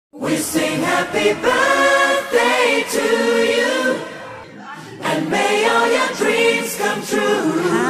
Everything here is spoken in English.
We sing happy birthday to you, and may all your dreams come true.